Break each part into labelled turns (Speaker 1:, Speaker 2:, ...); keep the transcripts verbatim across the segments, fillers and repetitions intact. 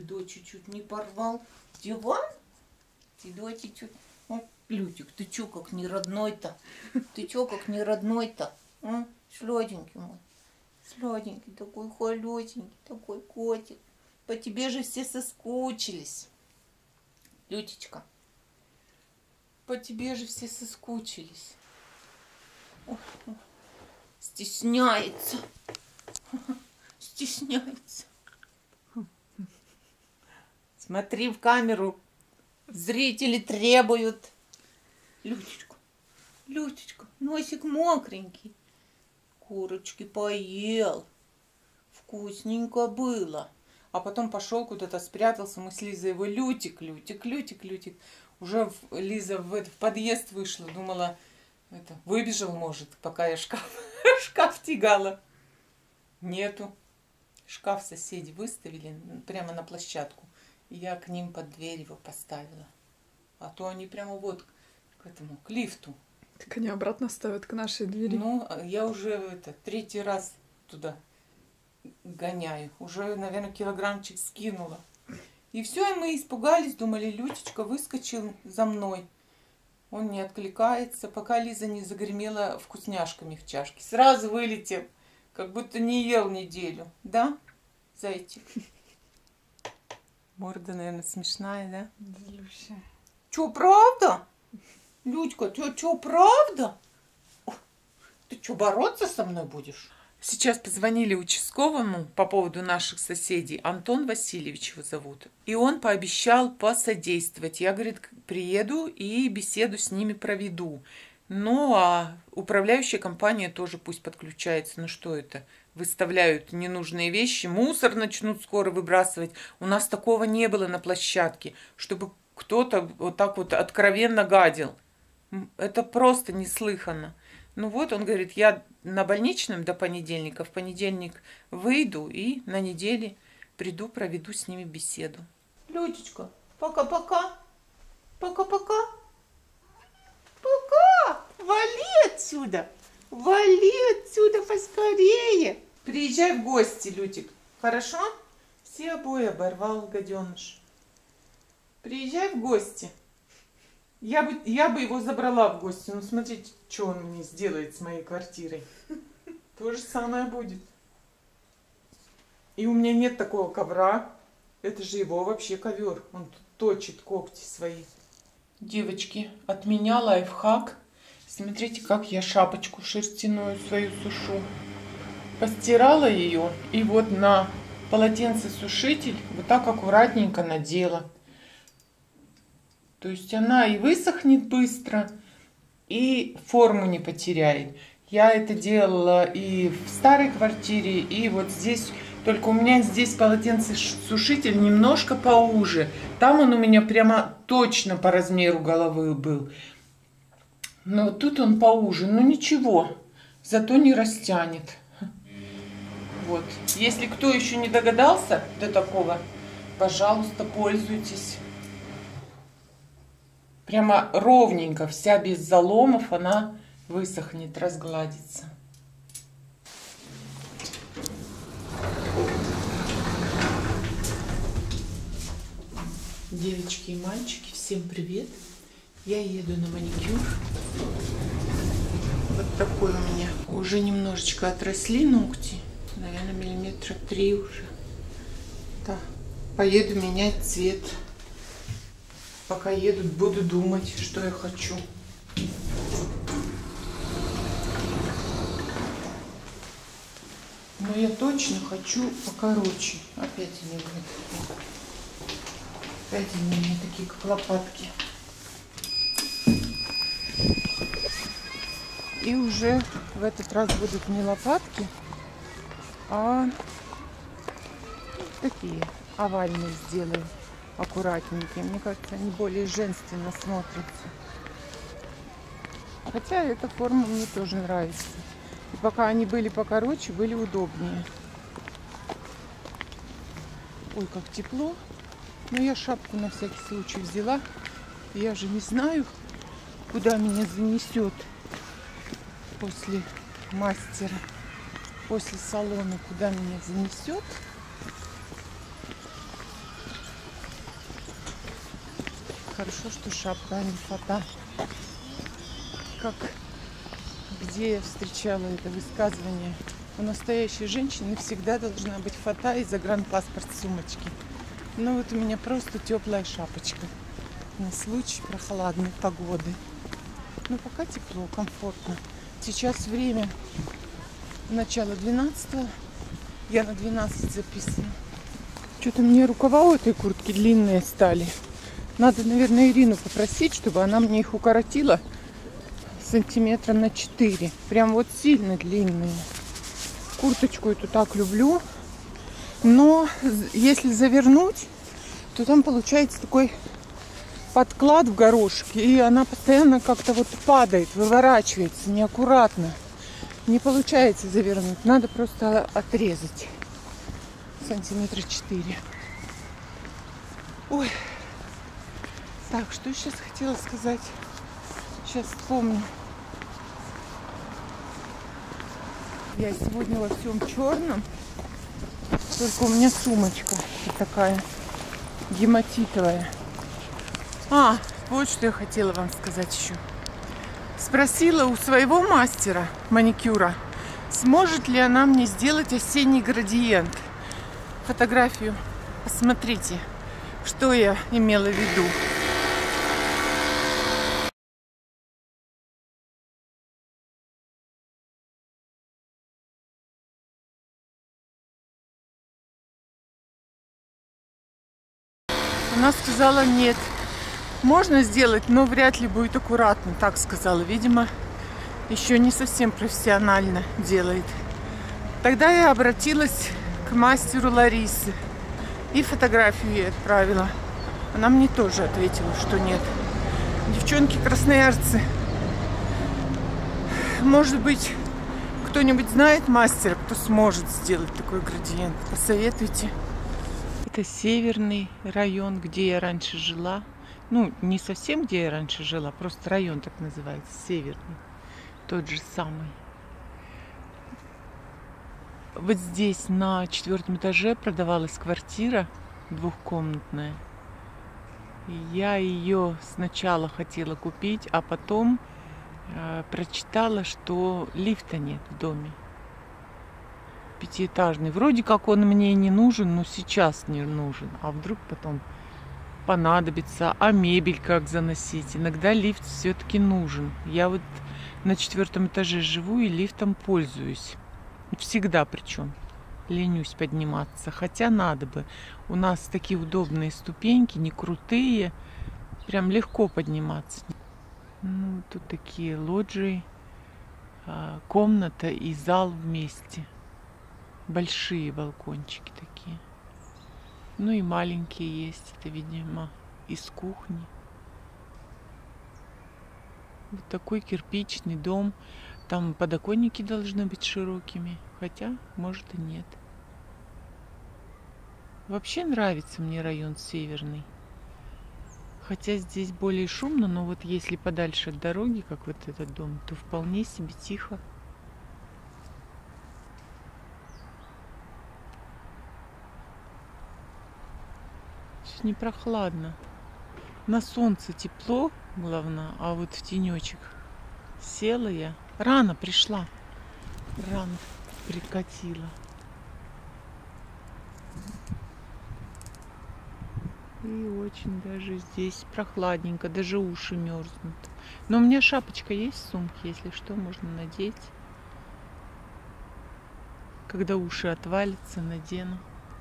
Speaker 1: Тидо чуть-чуть не порвал диван. Тидо чуть-чуть. Ой, Лютик, ты чё как не родной-то? Ты чё как не родной-то? А? Сладенький мой. Сладенький такой, холёсенький такой котик. По тебе же все соскучились. Лютичка, по тебе же все соскучились. Ой, ой. Стесняется. Стесняется. Смотри в камеру. Зрители требуют. Лютичка, Лютичка, носик мокренький. Курочки поел. Вкусненько было. А потом пошел куда-то, спрятался. Мы с Лизой его: Лютик, Лютик, Лютик, Лютик. Уже Лиза в, это, в подъезд вышла. Думала, это, выбежал, может, пока я шкаф, шкаф тягала. Нету. Шкаф соседи выставили прямо на площадку. И я к ним под дверь его поставила. А то они прямо вот к этому, к лифту.
Speaker 2: Так они обратно ставят к нашей двери.
Speaker 1: Ну, я уже это, третий раз туда гоняю. Уже, наверное, килограммчик скинула. И все, и мы испугались, думали, Лютичка выскочил за мной. Он не откликается, пока Лиза не загремела вкусняшками в чашке. Сразу вылетел, как будто не ел неделю. Да, зайчик? Морда, наверное, смешная, да?
Speaker 2: Злющая.
Speaker 1: Чё, правда? Людька, ты чё, правда? Ты чё, бороться со мной будешь? Сейчас позвонили участковому по поводу наших соседей. Антон Васильевич его зовут. И он пообещал посодействовать. Я, говорит, приеду и беседу с ними проведу. Ну, а управляющая компания тоже пусть подключается. Ну, что это? Выставляют ненужные вещи, мусор начнут скоро выбрасывать. У нас такого не было на площадке, чтобы кто-то вот так вот откровенно гадил. Это просто неслыханно. Ну вот, он говорит, я на больничном до понедельника, в понедельник выйду и на неделе приду, проведу с ними беседу. Лютичка, пока-пока. Пока-пока. Пока. Вали отсюда. Вали отсюда поскорее. Приезжай в гости, Лютик. Хорошо? Все обои оборвал, гаденыш. Приезжай в гости. Я бы, я бы его забрала в гости. Ну, смотрите, что он мне сделает с моей квартирой. То же самое будет. И у меня нет такого ковра. Это же его вообще ковер. Он тут точит когти свои. Девочки, от меня лайфхак. Смотрите, как я шапочку шерстяную свою сушу. Постирала ее и вот на полотенцесушитель вот так аккуратненько надела. То есть она и высохнет быстро, и форму не потеряет. Я это делала и в старой квартире, и вот здесь. Только у меня здесь полотенцесушитель немножко поуже. Там он у меня прямо точно по размеру головы был. Но вот тут он поуже. Ну ничего, зато не растянет. Вот. Если кто еще не догадался до такого, пожалуйста, пользуйтесь. Прямо ровненько, вся без заломов, она высохнет, разгладится. Девочки и мальчики, всем привет! Я еду на маникюр. Вот такой у меня. Уже немножечко отросли ногти. Наверное, миллиметра три уже. Да. Поеду менять цвет. Пока еду, буду думать, что я хочу. Но я точно хочу покороче. Опять они у меня такие. Опять они у меня такие, как лопатки. И уже в этот раз будут не лопатки, а такие овальные сделаю. Аккуратненькие. Мне кажется, они более женственно смотрятся. Хотя эта форма мне тоже нравится. И пока они были покороче, были удобнее. Ой, как тепло. Но я шапку на всякий случай взяла. Я же не знаю, куда меня занесет после мастера, после салона, куда меня занесет. Хорошо, что шапка, а не фата. Как где я встречала это высказывание? У настоящей женщины всегда должна быть фата и загранпаспорт в сумочке. Ну вот у меня просто теплая шапочка на случай прохладной погоды. Ну пока тепло, комфортно. Сейчас время начало двенадцатого. Я на двенадцать записана. Что-то мне рукава у этой куртки длинные стали. Надо, наверное, Ирину попросить, чтобы она мне их укоротила сантиметра на четыре. Прям вот сильно длинные. Курточку эту так люблю. Но если завернуть, то там получается такой подклад в горошек. И она постоянно как-то вот падает, выворачивается неаккуратно. Не получается завернуть. Надо просто отрезать. Сантиметра четыре. Ой. Так, что сейчас хотела сказать? Сейчас вспомню. Я сегодня во всем черном. Только у меня сумочка такая гематитовая. А, вот что я хотела вам сказать еще. Спросила у своего мастера маникюра, сможет ли она мне сделать осенний градиент. Фотографию посмотрите, что я имела в виду. Она сказала нет. Можно сделать, но вряд ли будет аккуратно, так сказала. Видимо, еще не совсем профессионально делает. Тогда я обратилась к мастеру Ларисы и фотографию ей отправила. Она мне тоже ответила, что нет. Девчонки красноярцы, может быть, кто-нибудь знает мастера, кто сможет сделать такой градиент? Посоветуйте. Это северный район, где я раньше жила. Ну, не совсем, где я раньше жила, просто район так называется, северный. Тот же самый. Вот здесь на четвертом этаже продавалась квартира двухкомнатная. Я ее сначала хотела купить, а потом э, прочитала, что лифта нет в доме. Пятиэтажный. Вроде как он мне не нужен, но сейчас не нужен. А вдруг потом понадобится, а мебель как заносить? Иногда лифт все-таки нужен. Я вот на четвертом этаже живу и лифтом пользуюсь. Всегда причем. Ленюсь подниматься. Хотя надо бы. У нас такие удобные ступеньки, не крутые. Прям легко подниматься. Ну, тут такие лоджии, комната и зал вместе. Большие балкончики такие. Ну и маленькие есть. Это, видимо, из кухни. Вот такой кирпичный дом. Там подоконники должны быть широкими. Хотя, может и нет. Вообще нравится мне район северный. Хотя здесь более шумно, но вот если подальше от дороги, как вот этот дом, то вполне себе тихо. Не прохладно. На солнце тепло, главное, а вот в тенечек села я. Рано пришла. Рано прикатила. И очень даже здесь прохладненько, даже уши мерзнут. Но у меня шапочка есть в сумке, если что, можно надеть. Когда уши отвалятся, надену.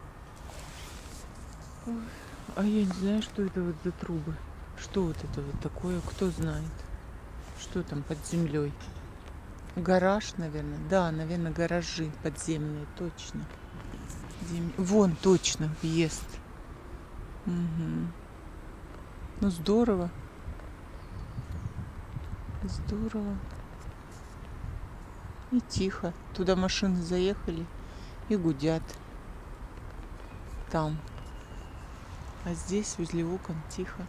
Speaker 1: Ой. А я не знаю, что это вот за трубы. Что вот это вот такое, кто знает. Что там под землей? Гараж, наверное. Да, наверное, гаражи подземные, точно. Зем... Вон, точно, въезд. Угу. Ну, здорово. Здорово. И тихо. Туда машины заехали и гудят. Там. А здесь возле окон тихо.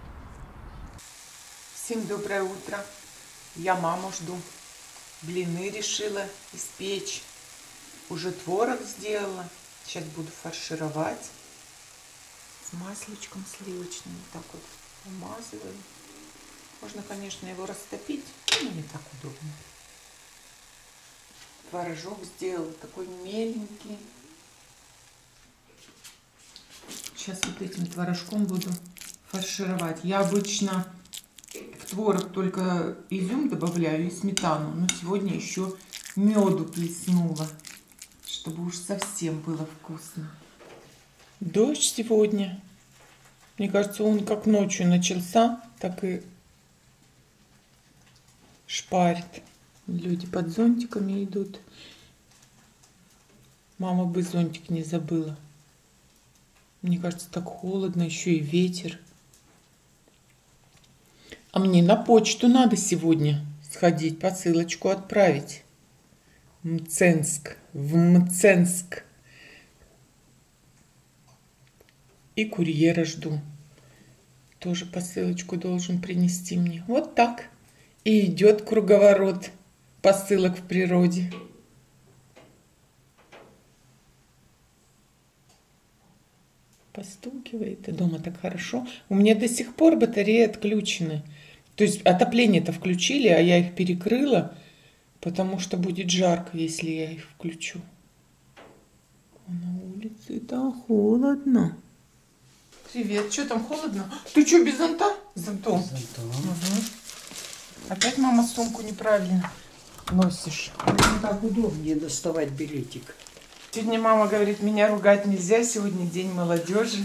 Speaker 1: Всем доброе утро. Я маму жду. Блины решила испечь. Уже творог сделала. Сейчас буду фаршировать. С масличком сливочным. Вот так вот Помазываю. Можно, конечно, его растопить, но не так удобно. Творожок сделал такой меленький. Сейчас вот этим творожком буду фаршировать. Я обычно в творог только изюм добавляю и сметану, но сегодня еще меду плеснула, чтобы уж совсем было вкусно. Дождь сегодня. Мне кажется, он как ночью начался, так и шпарит. Люди под зонтиками идут. Мама бы зонтик не забыла. Мне кажется, так холодно, еще и ветер. А мне на почту надо сегодня сходить, посылочку отправить. Мценск, в Мценск. И курьера жду. Тоже посылочку должен принести мне. Вот так. И идет круговорот посылок в природе. Постукивает. И дома так хорошо. У меня до сих пор батареи отключены. То есть отопление-то включили, а я их перекрыла, потому что будет жарко, если я их включу. А на улице-то холодно. Привет, что там холодно? Ты что, без зонта? Зонтом.
Speaker 3: Зонтом.
Speaker 1: Угу. Опять, мама, сумку неправильно носишь.
Speaker 3: Не так удобнее доставать билетик.
Speaker 1: Сегодня мама говорит, меня ругать нельзя, сегодня день молодежи.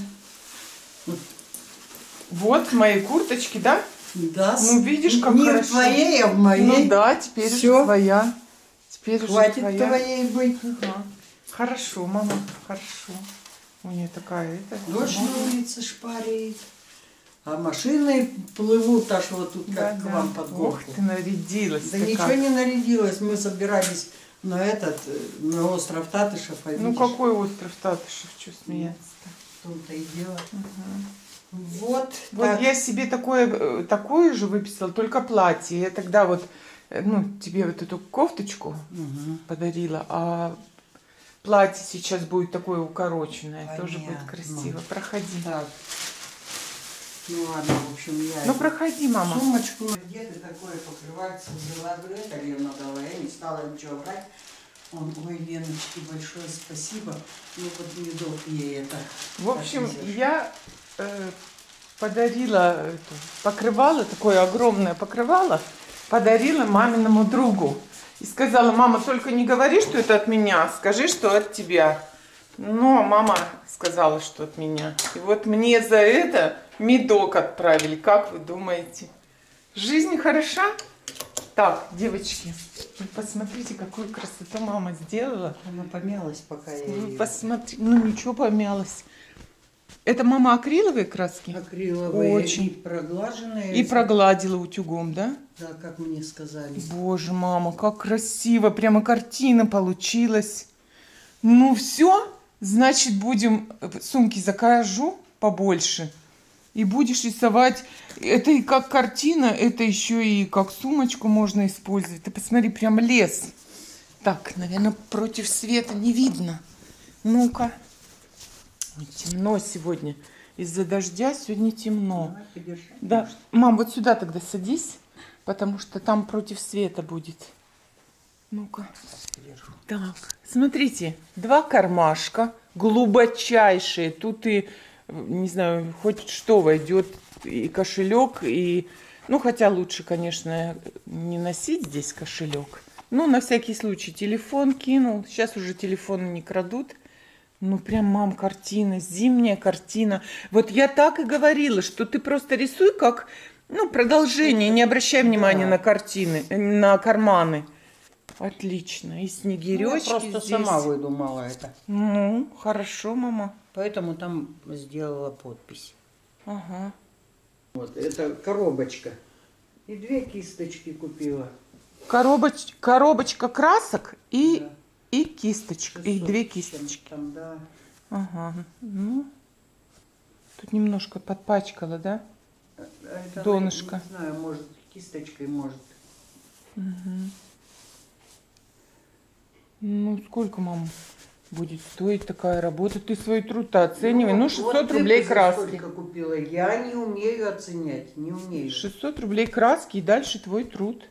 Speaker 1: Вот в моей курточке, да?
Speaker 3: Да.
Speaker 1: Ну, видишь, как
Speaker 3: не
Speaker 1: хорошо.
Speaker 3: в твоей, а в моей.
Speaker 1: Ну да, теперь
Speaker 3: Всё.
Speaker 1: уже твоя. Теперь
Speaker 3: Хватит
Speaker 1: уже твоя.
Speaker 3: твоей быть.
Speaker 1: Ага. Хорошо, мама, хорошо. У нее такая это.
Speaker 3: Дождь
Speaker 1: мама.
Speaker 3: на улице шпарит. А машины плывут аж вот тут,
Speaker 1: Да,
Speaker 3: как к
Speaker 1: да.
Speaker 3: вам под горку.
Speaker 1: Ох, ты нарядилась.
Speaker 3: Да
Speaker 1: ты
Speaker 3: ничего
Speaker 1: как.
Speaker 3: не нарядилось. Мы собирались на этот, на остров Татышев. А
Speaker 1: Ну
Speaker 3: видишь,
Speaker 1: какой остров Татышев, что смеяться-то?
Speaker 3: в том-то и дело.
Speaker 1: Угу.
Speaker 3: Вот,
Speaker 1: Вот
Speaker 3: так.
Speaker 1: я себе такое, такое же выписала, только платье. Я тогда вот, э, ну, тебе вот эту кофточку
Speaker 3: Угу.
Speaker 1: подарила, а платье сейчас будет такое укороченное,
Speaker 3: Понятно.
Speaker 1: тоже будет красиво. Проходи.
Speaker 3: Так. Ну ладно, в общем, я...
Speaker 1: Ну проходи, мама.
Speaker 3: Сумочку. Где ты такое покрывальце взяла? Говорю, это Лена дала. Я не стала ничего брать. Он, ой, Леночке, большое спасибо. Ну вот медок ей это.
Speaker 1: В общем,
Speaker 3: отвезешь.
Speaker 1: я э, подарила эту, покрывало, такое огромное покрывало, подарила маминому другу. И сказала, мама, только не говори, что это от меня, скажи, что от тебя. Но мама сказала, что от меня. И вот мне за это медок отправили. Как вы думаете? Жизнь хороша? Так, девочки, вы посмотрите, какую красоту мама сделала.
Speaker 3: Она помялась, пока я
Speaker 1: Вы
Speaker 3: ее...
Speaker 1: посмотрите, ну ничего, помялась. Это мама акриловые краски?
Speaker 3: Акриловые
Speaker 1: Очень.
Speaker 3: и проглаженные.
Speaker 1: И прогладила утюгом, да?
Speaker 3: Да, как мне сказали.
Speaker 1: Боже, мама, как красиво, прямо картина получилась. Ну все, значит, будем, сумки закажу побольше. И будешь рисовать. Это и как картина, это еще и как сумочку можно использовать. Ты посмотри, прям лес. Так, наверное, против света не видно. Ну-ка. Ой, темно сегодня. Из-за дождя сегодня темно.
Speaker 3: Давай, подержи.
Speaker 1: Да, мам, вот сюда тогда садись, потому что там против света будет. Ну-ка.
Speaker 3: Подержу.
Speaker 1: Так, смотрите, два кармашка глубочайшие. Тут и, не знаю, хоть что войдет, и кошелек, и... Ну, хотя лучше, конечно, не носить здесь кошелек. Ну, на всякий случай телефон кинул. Сейчас уже телефоны не крадут. Ну, прям, мам, картина, зимняя картина. Вот я так и говорила, что ты просто рисуй как, ну, продолжение, не обращай внимания
Speaker 3: Да.
Speaker 1: на картины, на карманы. Отлично. И
Speaker 3: Ну,
Speaker 1: снегирёчки
Speaker 3: я просто
Speaker 1: здесь.
Speaker 3: сама выдумала это.
Speaker 1: Ну, хорошо, мама.
Speaker 3: Поэтому там сделала подпись.
Speaker 1: Ага.
Speaker 3: Вот, это коробочка. И две кисточки купила.
Speaker 1: Коробоч... Коробочка красок и,
Speaker 3: Да.
Speaker 1: и кисточка. И
Speaker 3: шестьсот
Speaker 1: две
Speaker 3: с чем-то
Speaker 1: кисточки.
Speaker 3: Там, да.
Speaker 1: Ага. Ну, тут немножко подпачкала, да?
Speaker 3: А это,
Speaker 1: Донышко.
Speaker 3: Не знаю, может, кисточкой, может.
Speaker 1: Угу. Ну, сколько, мама? будет стоить такая работа. Ты свой труд-то оценивай. Ну,
Speaker 3: вот,
Speaker 1: шестьсот
Speaker 3: вот
Speaker 1: рублей
Speaker 3: ты за
Speaker 1: краски.
Speaker 3: сколько купила? Я не умею оценять, не умею.
Speaker 1: шестьсот рублей краски и дальше твой труд.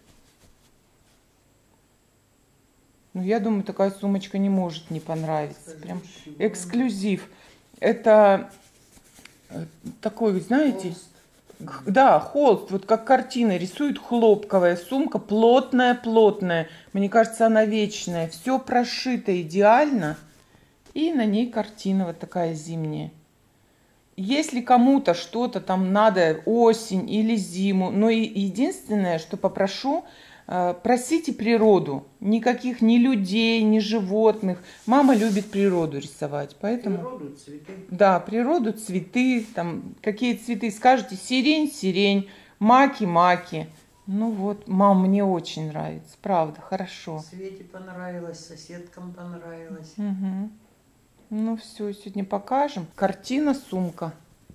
Speaker 1: Ну, я думаю, такая сумочка не может не понравиться. Прям эксклюзив. Это такой, знаете,
Speaker 3: Холст.
Speaker 1: да, холст, вот как картина рисует, хлопковая сумка, плотная-плотная. Мне кажется, она вечная. Все прошито идеально. И на ней картина вот такая зимняя. Если кому-то что-то там надо, осень или зиму, но и единственное, что попрошу, просите природу. Никаких ни людей, ни животных. Мама любит природу рисовать, поэтому...
Speaker 3: Природу, цветы.
Speaker 1: Да, природу, цветы, там, какие цветы скажете, сирень, сирень, маки, маки. Ну вот, мам, мне очень нравится, правда, хорошо.
Speaker 3: Свете понравилось, соседкам понравилось.
Speaker 1: Угу. Ну все, сегодня покажем. Картина, сумка.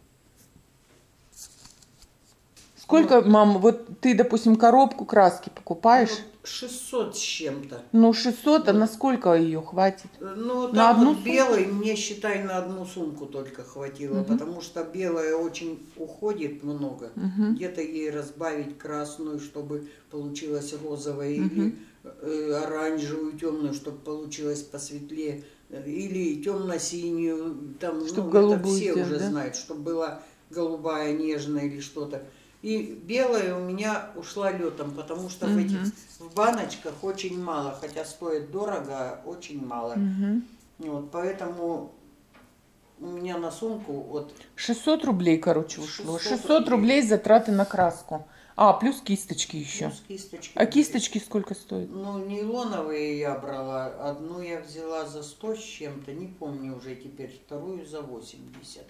Speaker 1: Сколько,
Speaker 3: Вот.
Speaker 1: мам, вот ты, допустим, коробку краски покупаешь?
Speaker 3: Ну, шестьсот с чем-то.
Speaker 1: Ну, шестьсот, а на сколько ее хватит?
Speaker 3: Ну, там
Speaker 1: На одну
Speaker 3: вот белый, мне, считай, на одну сумку только хватило,
Speaker 1: Мгм.
Speaker 3: потому что белая очень уходит много.
Speaker 1: Угу.
Speaker 3: Где-то ей разбавить красную, чтобы получилось розовое,
Speaker 1: Мгм.
Speaker 3: или э, оранжевую, темную, чтобы получилось посветлее, э, или темно-синюю, там,
Speaker 1: Чтоб
Speaker 3: ну,
Speaker 1: голубую
Speaker 3: это все
Speaker 1: сделать,
Speaker 3: уже
Speaker 1: да?
Speaker 3: знают, чтобы была голубая, нежная или что-то. И белая у меня ушла летом, потому что в этих
Speaker 1: Мгм.
Speaker 3: в баночках очень мало, хотя стоит дорого, а очень мало.
Speaker 1: Угу.
Speaker 3: Вот, поэтому у меня на сумку вот
Speaker 1: шестьсот рублей, короче, ушло.
Speaker 3: шестьсот
Speaker 1: шестьсот рублей затраты на краску. А, плюс кисточки еще.
Speaker 3: плюс кисточки.
Speaker 1: А кисточки сколько стоят?
Speaker 3: Ну, нейлоновые я брала. Одну я взяла за сто с чем-то, не помню уже теперь. Вторую за восемьдесят.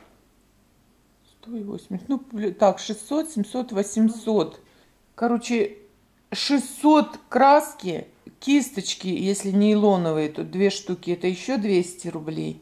Speaker 1: сто восемьдесят. Ну, бля, так, шестьсот, семьсот, восемьсот. Короче, шестьсот краски, кисточки, если нейлоновые, то две штуки, это еще двести рублей.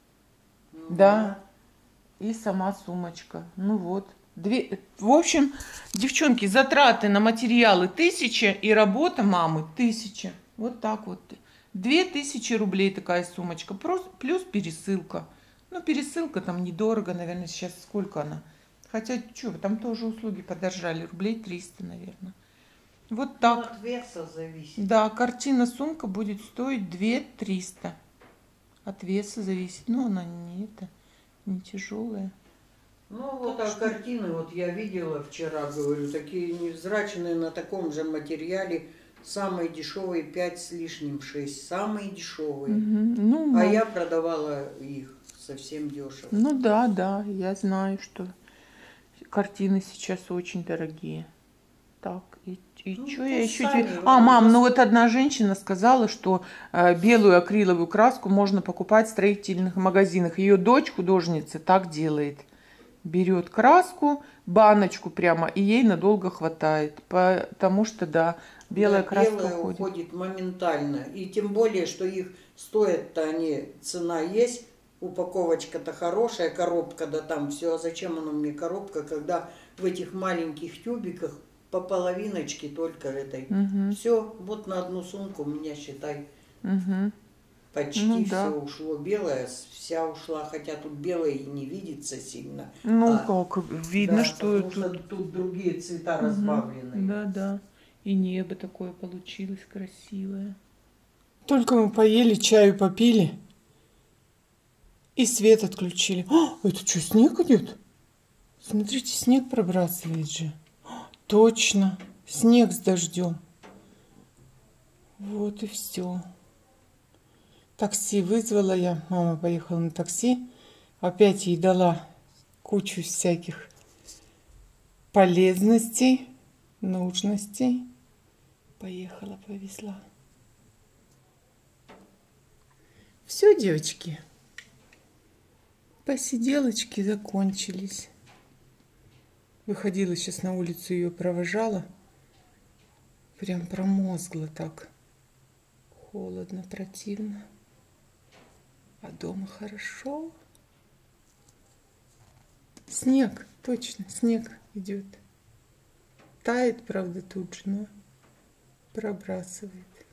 Speaker 3: Ну,
Speaker 1: Да. И сама сумочка. Ну вот. Две... В общем, девчонки, затраты на материалы тысяча и работа мамы тысяча. Вот так вот. Две тысячи рублей такая сумочка. Просто плюс пересылка. Ну, пересылка там недорого, наверное, сейчас сколько она. Хотя, что, там тоже услуги подорожали. Рублей триста, наверное. Вот
Speaker 3: Ну,
Speaker 1: так.
Speaker 3: от веса зависит.
Speaker 1: Да, картина сумка будет стоить две триста. От веса зависит. Но она не это, не тяжелая.
Speaker 3: Ну, вот
Speaker 1: Так
Speaker 3: а
Speaker 1: что-
Speaker 3: картины вот я видела вчера, говорю, такие невзрачные на таком же материале. Самые дешевые пять с лишним, шесть. Самые дешевые.
Speaker 1: Мгм. Ну,
Speaker 3: А
Speaker 1: мам,
Speaker 3: я продавала их совсем дешево.
Speaker 1: ну да, да, я знаю, что картины сейчас очень дорогие. Так, и, и
Speaker 3: Ну,
Speaker 1: что
Speaker 3: то
Speaker 1: я еще
Speaker 3: сами
Speaker 1: тебе...
Speaker 3: вот
Speaker 1: А, мам,
Speaker 3: просто-
Speaker 1: ну вот одна женщина сказала, что э, белую акриловую краску можно покупать в строительных магазинах. Ее дочь, художница, так делает. Берет краску, баночку прямо, и ей надолго хватает. Потому что, да, белая
Speaker 3: Да,
Speaker 1: краска
Speaker 3: белая
Speaker 1: уходит.
Speaker 3: уходит моментально. И тем более, что их стоят-то они, цена есть, упаковочка-то хорошая, коробка, да там все. А зачем оно мне коробка, когда в этих маленьких тюбиках по половиночке только этой.
Speaker 1: Мгм.
Speaker 3: Все, вот на одну сумку у меня, считай,
Speaker 1: Мгм.
Speaker 3: почти
Speaker 1: Ну
Speaker 3: все
Speaker 1: да.
Speaker 3: ушло. Белая вся ушла, хотя тут белая и не видится сильно.
Speaker 1: Ну,
Speaker 3: А,
Speaker 1: как видно,
Speaker 3: да,
Speaker 1: что
Speaker 3: потому
Speaker 1: тут...
Speaker 3: что тут другие цвета
Speaker 1: Мгм.
Speaker 3: разбавленные.
Speaker 1: Да, да. И небо такое получилось красивое. Только мы поели, чаю попили, и свет отключили. А, это что, снег идет? Смотрите, снег пробрасывает же. А, точно, снег с дождем. Вот и все. Такси вызвала я. Мама поехала на такси. Опять ей дала кучу всяких полезностей, нужностей. Поехала, повезла. Все, девочки. Посиделочки закончились. Выходила сейчас на улицу, ее провожала. Прям промозгло так. Холодно, противно. А дома хорошо. Снег, точно, снег идет. Тает, правда, тут же, но пробрасывает.